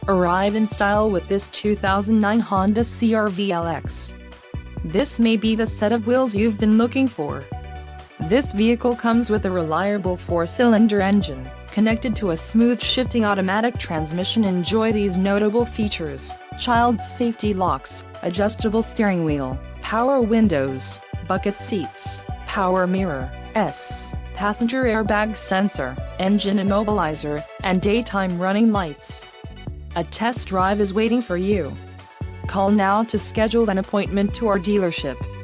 Arrive in style with this 2009 Honda CR-V LX. This may be the set of wheels you've been looking for. This vehicle comes with a reliable 4-cylinder engine, connected to a smooth shifting automatic transmission. Enjoy these notable features: child safety locks, adjustable steering wheel, power windows, bucket seats, power mirror, passenger airbag sensor, engine immobilizer, and daytime running lights. A test drive is waiting for you. Call now to schedule an appointment to our dealership.